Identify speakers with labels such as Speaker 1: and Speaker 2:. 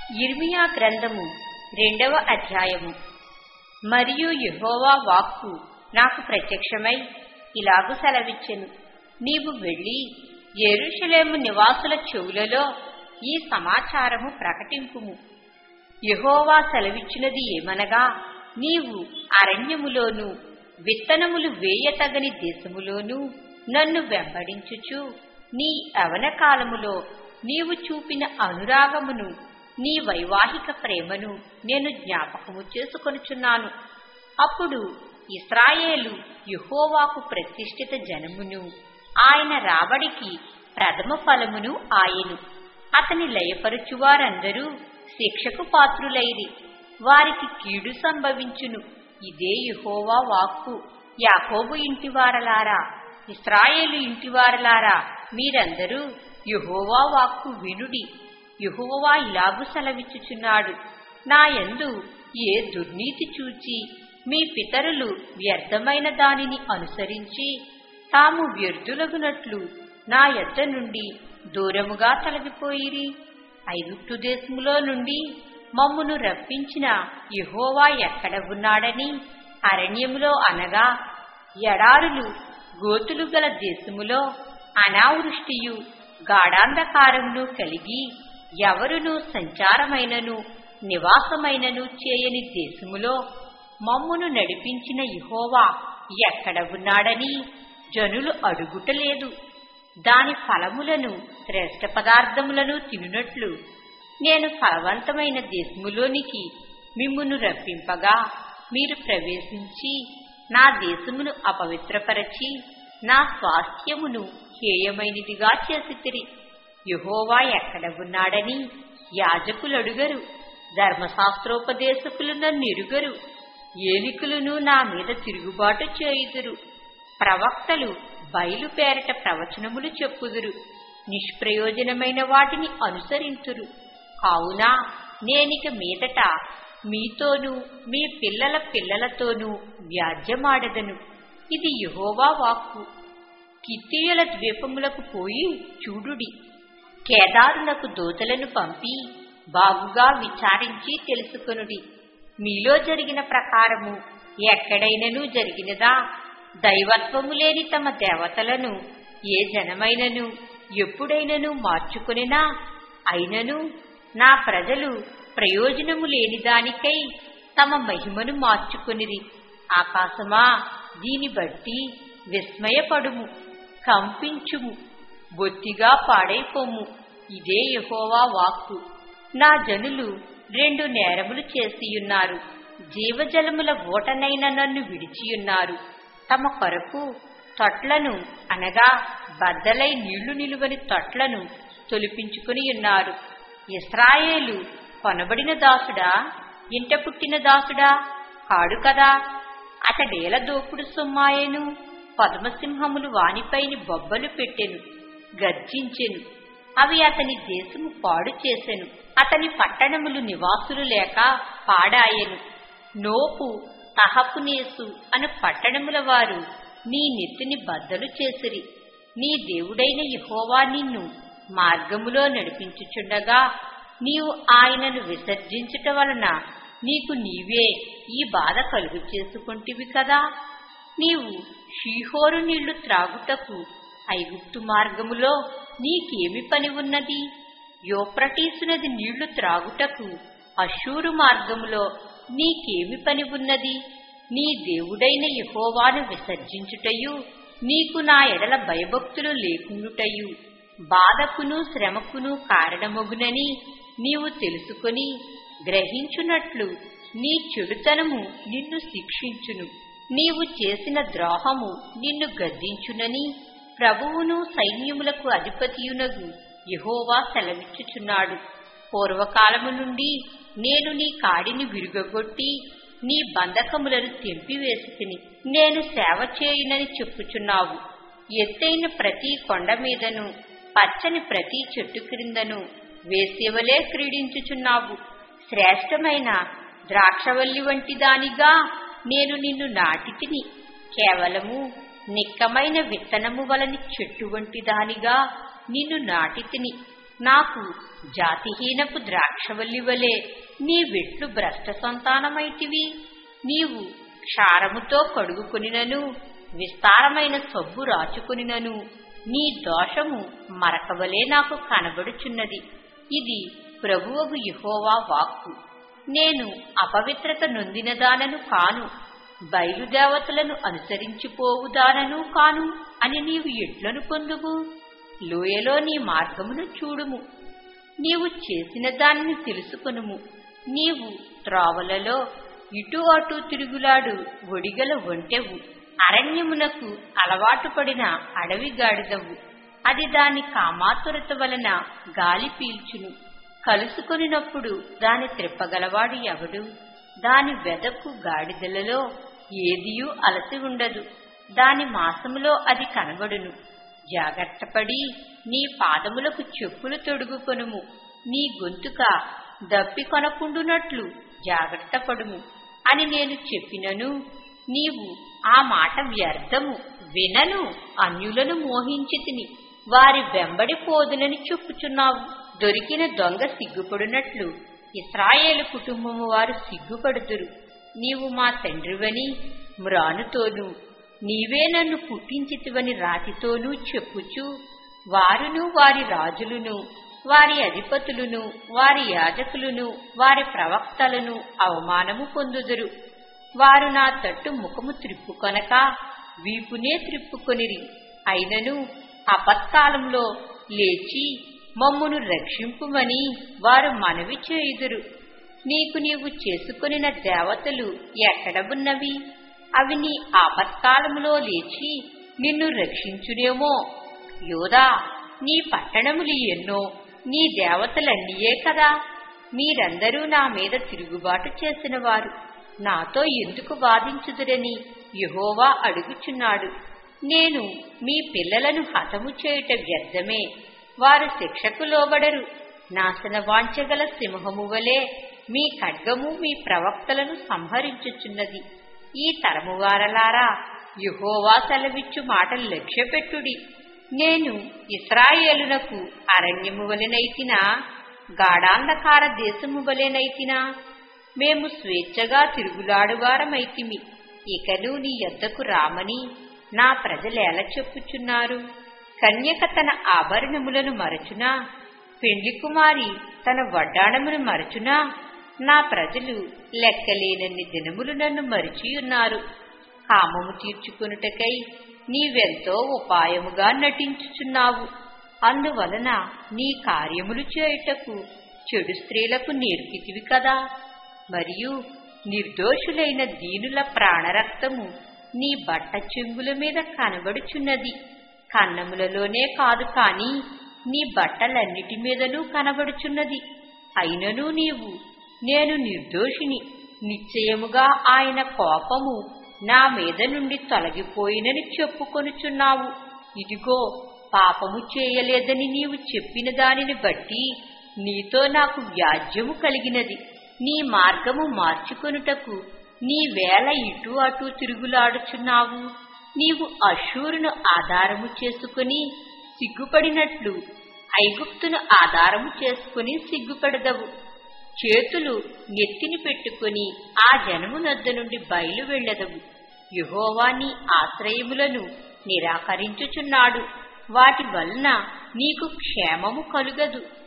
Speaker 1: యిర్మీయా గ్రంథము 2వ అధ్యాయము. మరియు యెహోవా వాక్కు నాకు ప్రత్యక్షమై ఇలాగు సెలవిచ్చెను, నీవు వెళ్ళి యెరూషలేము నివాసుల చెవులలో ఈ సమాచారము ప్రకటింపుము. యెహోవా సెలవిచ్చినది ఏమనగా, నీవు అరణ్యములోను విత్తనములు వేయతగని దేశములోను నన్ను వెంబడించుచు నీ యవ్వన కాలములో నీవు చూపిన అనురాగమును, నీ వైవాహిక ప్రేమను నేను జ్ఞాపకము చేసుకొనుచున్నాను. అప్పుడు ఇశ్రాయేలు యెహోవాకు ప్రతిష్ఠిత జనమును, ఆయన రాబడికి ప్రథమ ఫలమును ఆయెను. అతని లయపరచువారందరూ శిక్షకు పాత్రులైరి, వారికి కీడు సంభవించును. ఇదే యెహోవా వాక్కు. యాకోబు ఇంటివారలారా, ఇశ్రాయేలు ఇంటివారలారా, మీరందరూ యెహోవా వాక్కు వినుడి. యెహోవా ఇలాగు సెలవిచ్చుచున్నాడు, నా యందు ఏ దుర్నీతి చూచి మీ పితరులు వ్యర్థమైన దానిని అనుసరించి తాము వ్యర్థులగునట్లు నా యొద్ద నుండి దూరముగా తొలగిపోయిరి. ఐగుప్తు దేశములో నుండి మమ్మును రప్పించిన యెహోవా ఎక్కడ ఉన్నాడని అరణ్యములో అనగా ఎడారులు గోతులు గల దేశములో అనావృష్టియు గాఢాంధకారమును కలిగి ఎవరునూ సంచారమైనను నివాసమైనను చేయని దేశములో మమ్మును నడిపించిన యెహోవా ఎక్కడ ఉన్నాడని జనులు అడుగుటలేదు. దాని ఫలములను శ్రేష్ఠ పదార్థములను తినునట్లు నేను ఫలవంతమైన దేశములోనికి మిమ్మును రప్పింపగా మీరు ప్రవేశించి నా దేశమును అపవిత్రపరచి నా స్వాస్థ్యమును హేయమైనదిగా చేసితిరి. యెహోవా ఎక్కడ ఉన్నాడని యాజకులడుగరు, ధర్మశాస్త్రోపదేశకులు నన్నెరుగరు. ఏలికులను నా మీద తిరుగుబాటు చేయుదురు, ప్రవక్తలు బయలు పేరట ప్రవచనములు చెప్పుదురు, నిష్ప్రయోజనమైన వాటిని అనుసరింతురు. కావున నేనిక మీదట మీతోనూ మీ పిల్లల పిల్లలతోనూ వ్యాజ్యమాడదను. ఇది యెహోవా వాక్కు. కిత్తీయుల ద్వీపములకు పోయి చూడుడి, కేదారులకు దూతలను పంపి బాగుగా విచారించి తెలుసుకొనుడి. మీలో జరిగిన ప్రకారము ఎక్కడైనను జరిగినదా? దైవత్వము లేని తమ దేవతలను ఏ జనమైనను ఎప్పుడైనను మార్చుకొనినా? అయినను నా ప్రజలు ప్రయోజనము లేని దానికై తమ మహిమను మార్చుకొనిరి. ఆకాశమా, దీని బట్టి విస్మయపడుము, కంపించుము, బొత్తిగా పాడైపోము. ఇదే యెహోవా వాక్కు. నా జనులు 2 నేరములు చేసియున్నారు, జీవజలముల ఊటనైన నన్ను విడిచియున్నారు. తమ కొరకు తొట్లను అనగా బద్దలై నీళ్లు నిలువని తొట్లను తొలిపించుకునియున్నారు. ఇశ్రాయేలు కొనబడిన దాసుడా, ఇంట పుట్టిన దాసుడా కాడు కదా. అతడేల దోపుడు సొమ్మాయెను. పద్మసింహములు వానిపైని బొబ్బలు పెట్టెను, గర్జించెను. అవి అతని దేశము పాడు చేసెను. అతని పట్టణములు నివాసులు లేక పాడాయెను. నోపు, తహపునేసు అను పట్టణముల వారు నీ నెత్తిని బద్దలు చేసిరి. నీ దేవుడైన యెహోవా నిన్ను మార్గములో నడిపించుచుండగా నీవు ఆయనను విసర్జించుట వలన నీకు నీవే ఈ బాధ కలుగు చేసుకొంటివి కదా. నీవు షీహోరు నీళ్లు త్రాగుటకు ఐగుప్తు మార్గములో నీకేమి పని ఉన్నది? యూఫ్రటీసు నది నీళ్లు త్రాగుటకు అష్షూరు మార్గములో నీకేమి పని ఉన్నది? నీ దేవుడైన యెహోవాను విసర్జించుటయు, నీకు నా ఎడల భయభక్తులు లేకుండుటయు బాధకును శ్రమకును కారణమగునని నీవు తెలుసుకొని గ్రహించునట్లు నీ చెడుతనము నిన్ను శిక్షించును. నీవు చేసిన ద్రోహము నిన్ను గద్దించునని ప్రభువును సైన్యములకు అధిపతియునగు యెహోవా సెలవిచ్చుచున్నాడు. పూర్వకాలము నుండి నేను నీ కాడిని విరుగగొట్టి నీ బంధకములను తెంపివేసితిని. నేను సేవ చేయునని చెప్పుచున్నావు. ఎత్తైన ప్రతి కొండ మీదను పచ్చని ప్రతి చెట్టు క్రిందను వేశ్యవలే క్రీడించుచున్నావు. శ్రేష్టమైన ద్రాక్షవల్లి వంటి దానిగా నేను నిన్ను నాటితిని. కేవలము నిక్కమైన విత్తనము వలని చెట్టు వంటి దానిగా నిన్ను నాటితిని. నాకు జాతిహీనపు ద్రాక్షవల్లి వలె నీ వెట్లు భ్రష్ట సంతానమైతివి. నీవు క్షారముతో కడుగుకొనినను విస్తారమైన సబ్బు రాచుకొనినను నీ దోషము మరకవలే నాకు కనబడుచున్నది. ఇది ప్రభువగు యెహోవా వాక్కు. నేను అపవిత్రత నొందినదానను కాను, బయలుదేవతలను అనుసరించిపోవుదానను కాను అని నీవు ఎట్లను పొందువు? లోయలో నీ మార్గమును చూడుము, నీవు చేసిన దానిని తెలుసుకొనుము. నీవు త్రోవలలో ఇటు అటు తిరుగులాడు ఒడిగల ఒంటెవు, అరణ్యమునకు అలవాటు పడిన అడవి గాడిదవు. అది దాని కామాతురత వలన గాలి పీల్చును, కలుసుకొనినప్పుడు దాని త్రిప్పగలవాడు ఎవడు? దాని వెదకు గాడిదలలో ఏదియూ అలసి ఉండదు, దాని మాసములో అది కనబడును. జాగ్రత్తపడి నీ పాదములకు చెప్పులు తొడుగుకొనుము, నీ గొంతుక దప్పికొనకుండునట్లు జాగ్రత్తపడుము అని నేను చెప్పినను నీవు ఆ మాట వ్యర్థము. వినను అన్యులను మోహించితిని, వారి వెంబడి పోదునని చెప్పుచున్నావు. దొరికిన దొంగ సిగ్గుపడినట్లు ఇశ్రాయేలు కుటుంబము వారు సిగ్గుపడుదురు. నీవు మా తండ్రివని మ్రానుతోనూ నీవే నన్ను పుట్టించితివని రాతితోనూ చెప్పుచు వారును వారి రాజులును వారి అధిపతులును వారి యాజకులును వారి ప్రవక్తలను అవమానము పొందుదురు. వారు నా తట్టు ముఖము త్రిప్పుకొనక వీపునే త్రిప్పుకొనిరి. అయినను ఆపత్కాలంలో లేచి మమ్మును రక్షింపుమని వారు మనవి చేయుదురు. నీవు చేసుకొనిన దేవతలు ఎక్కడవున్నవి? అవి నీ ఆపత్కాలములో లేచి నిన్ను రక్షించునేమో. యోదా, నీ పట్టణములు ఎన్నో, నీ దేవతలన్నీయే కదా. మీరందరూ నా మీద తిరుగుబాటు చేసినవారు, నాతో ఎందుకు వాదించుదురని యెహోవా అడుగుచున్నాడు. నేను మీ పిల్లలను హతము చేయుట వ్యర్థమే, వారు శిక్షకు లోబడరు. నాశన వాంఛగల సింహము వలె మీ ఖడ్గము మీ ప్రవక్తలను సంహరించుచున్నది. ఈ తరమువారలారా, యెహోవా సెలవిచ్చు మాటలు లక్ష్యపెట్టుడి. నేను ఇశ్రాయేలునకు అరణ్యము వలెనైతినా, గాఢాంధకార దేశము వలెనైతినా? మేము స్వేచ్ఛగా తిరుగులాడువారమైతిమి. ఇకను నీ యొద్దకు రామని నా ప్రజలేల చెప్పుచున్నారు? కన్యక తన ఆభరణములను మరచునా? పెండ్లి కుమారి తన వడ్డాణమును మరచునా? నా ప్రజలు లెక్కలేనన్ని దినములు నన్ను మరిచియున్నారు. కామము తీర్చుకొనుటకై నీవెంతో ఉపాయముగా నటించుచున్నావు. అందువలన నీ కార్యములు చేయుటకు చెడు స్త్రీలకు నేర్పితివి కదా. మరియు నిర్దోషులైన దీనుల ప్రాణరక్తము నీ బట్ట చెంగుల మీద కనబడుచున్నది. కన్నములలోనే కాదు కాని నీ బట్టలన్నిటి మీదనూ కనబడుచున్నది. అయినను నీవు నేను నిర్దోషిని, నిశ్చయముగా ఆయన కోపము నా మీద నుండి తొలగిపోయినని చెప్పుకొనుచున్నావు. ఇదిగో, పాపము చేయలేదని నీవు చెప్పిన దానిని బట్టి నీతో నాకు వ్యాజ్యము కలిగినది. నీ మార్గము మార్చుకొనుటకు నీవేళ ఇటు అటు తిరుగులాడుచున్నావు. నీవు అష్షూరును ఆధారము చేసుకుని సిగ్గుపడినట్లు ఐగుప్తును ఆధారము చేసుకుని సిగ్గుపడదవు. చేతులు నెత్తిని పెట్టుకుని ఆ జనము నద్ద నుండి బయలు వెళ్ళదవు. యెహోవా నీ ఆశ్రయములను నిరాకరించుచున్నాడు, వాటి వలన నీకు క్షేమము కలుగదు.